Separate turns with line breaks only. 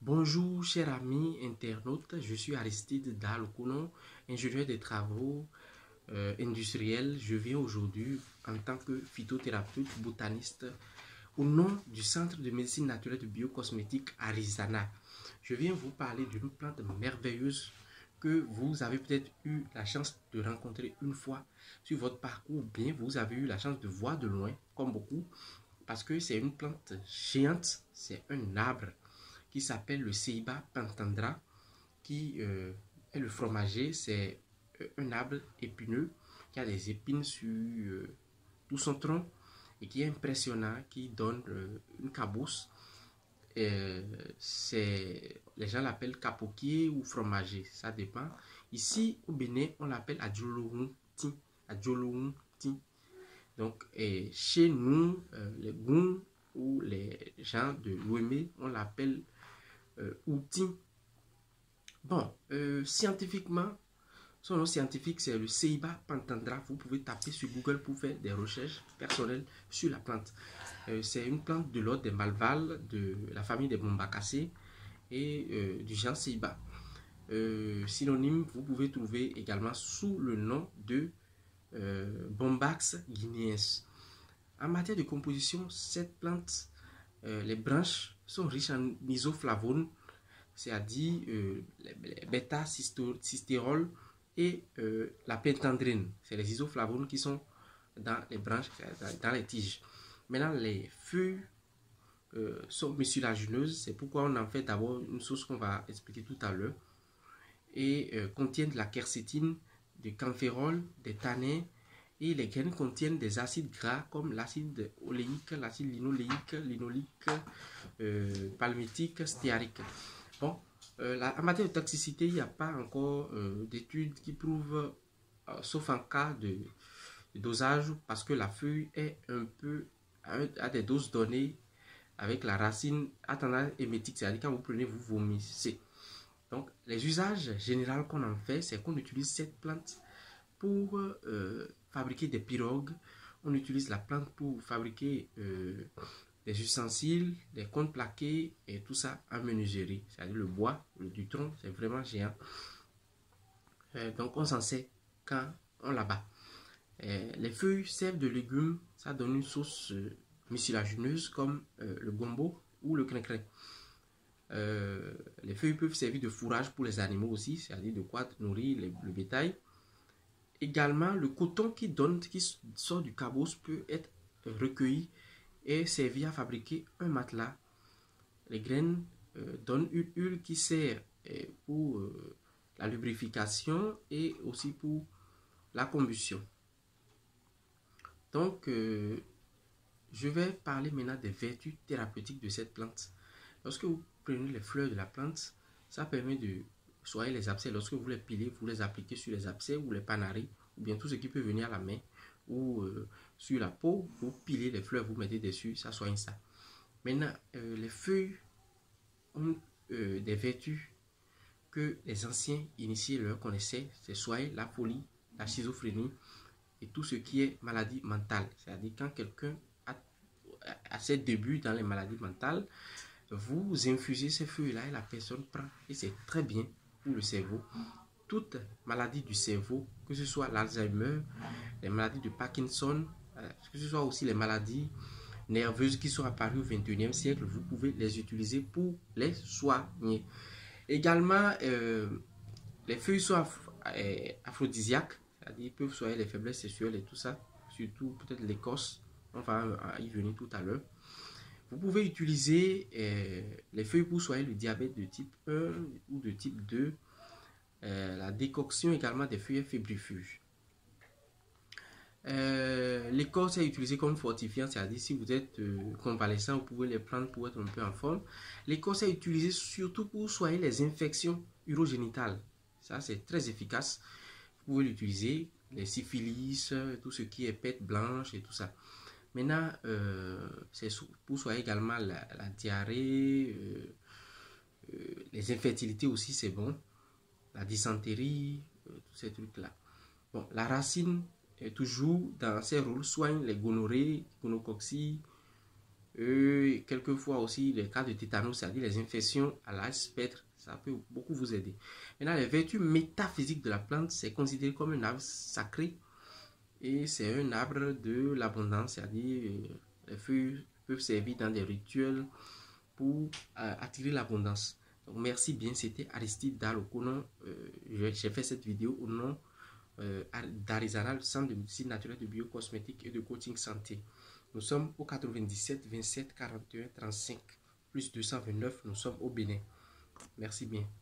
Bonjour chers amis internautes, je suis Aristide Dalokounon, ingénieur des travaux industriels. Je viens aujourd'hui en tant que phytothérapeute botaniste au nom du Centre de médecine naturelle de biocosmétique Arizana. Je viens vous parler d'une plante merveilleuse que vous avez peut-être eu la chance de rencontrer une fois sur votre parcours, bien vous avez eu la chance de voir de loin, comme beaucoup, parce que c'est une plante géante, c'est un arbre qui s'appelle le Ceiba pentandra, qui est le fromager. C'est un arbre épineux qui a des épines sur tout son tronc et qui est impressionnant, qui donne une cabosse. Les gens l'appellent capoquier ou fromager, ça dépend. Ici au Bénin, on l'appelle adjolounti. Adjolounti. Donc, chez nous, les Goum ou les gens de l'Ouémé, on l'appelle outil. Bon, scientifiquement, son nom scientifique c'est le Ceiba pentandra. Vous pouvez taper sur Google pour faire des recherches personnelles sur la plante. C'est une plante de l'ordre des malvales, de la famille des bombacacées et du genre Ceiba. Synonyme, vous pouvez trouver également sous le nom de Bombax guinéens. En matière de composition, cette plante, les branches sont riches en isoflavones, c'est-à-dire les bêta-cystérol et la pentandrine. C'est les isoflavones qui sont dans les branches, dans les tiges. Maintenant, les feuilles sont mucilagineuses, c'est pourquoi on en fait d'abord une sauce qu'on va expliquer tout à l'heure, et contiennent de la quercétine, du camphérol, des tanins, et les graines contiennent des acides gras comme l'acide oléique, l'acide linoléique, palmitique, stéarique. Bon, en matière de toxicité, il n'y a pas encore d'études qui prouvent, sauf en cas de dosage, parce que la feuille est un peu à des doses données avec la racine à tendance émétique, c'est-à-dire quand vous prenez, vous vomissez. Donc, les usages généraux qu'on en fait, c'est qu'on utilise cette plante pour fabriquer des pirogues. On utilise la plante pour fabriquer des ustensiles, des cônes plaqués et tout ça en menuiserie. C'est-à-dire le bois, du tronc, c'est vraiment géant. Donc, on s'en sert quand on l'abat. Les feuilles servent de légumes, ça donne une sauce mucilagineuse comme le gombo ou le crin-crin. Les feuilles peuvent servir de fourrage pour les animaux aussi, c'est-à-dire de quoi nourrir le bétail. Également, le coton qui sort du cabosse peut être recueilli et servi à fabriquer un matelas. Les graines donnent une huile qui sert pour la lubrification et aussi pour la combustion. Donc, je vais parler maintenant des vertus thérapeutiques de cette plante. Lorsque vous prenez les fleurs de la plante, ça permet de soigner les abcès. Lorsque vous les pilez, vous les appliquez sur les abcès ou les panaris, ou bien tout ce qui peut venir à la main, ou sur la peau, vous pilez les fleurs, vous mettez dessus, ça soigne ça. Maintenant, les feuilles ont des vertus que les anciens initiés leur connaissaient, c'est soigner la folie, la schizophrénie et tout ce qui est maladie mentale. C'est-à-dire quand quelqu'un a ses débuts dans les maladies mentales, vous infusez ces feuilles-là et la personne prend. Et c'est très bien pour le cerveau. Toute maladie du cerveau, que ce soit l'Alzheimer, les maladies de Parkinson, que ce soit aussi les maladies nerveuses qui sont apparues au XXIe siècle, vous pouvez les utiliser pour les soigner. Également, les feuilles sont aphrodisiaques, c'est-à-dire ils peuvent soigner les faiblesses sexuelles et tout ça, surtout peut-être l'écorce, on va y venir tout à l'heure. Vous pouvez utiliser les feuilles pour soigner le diabète de type 1 ou de type 2, la décoction également des feuilles fébrifuges. L'écorce est utilisée comme fortifiant, c'est-à-dire si vous êtes convalescent, vous pouvez les prendre pour être un peu en forme. L'écorce est utilisée surtout pour soigner les infections urogénitales. Ça, c'est très efficace. Vous pouvez l'utiliser, les syphilis, tout ce qui est pète blanche et tout ça. Maintenant, c'est pour soigner également la diarrhée, les infertilités aussi, c'est bon. La dysenterie, tous ces trucs-là. Bon, la racine, toujours dans ses rôles, soigne les gonorrhées, gonococcie, Quelquefois aussi les cas de tétanos, c'est-à-dire les infections à l'âge spectre, ça peut beaucoup vous aider. Maintenant, les vertus métaphysiques de la plante, c'est considéré comme un arbre sacré et c'est un arbre de l'abondance, c'est-à-dire les feuilles peuvent servir dans des rituels pour attirer l'abondance. Donc merci bien, c'était Aristide Dalokono. J'ai fait cette vidéo au nom d'Arizana, le centre de médecine naturelle, de biocosmétique et de coaching santé. Nous sommes au 97 27 41 35 plus 229. Nous sommes au Bénin. Merci bien.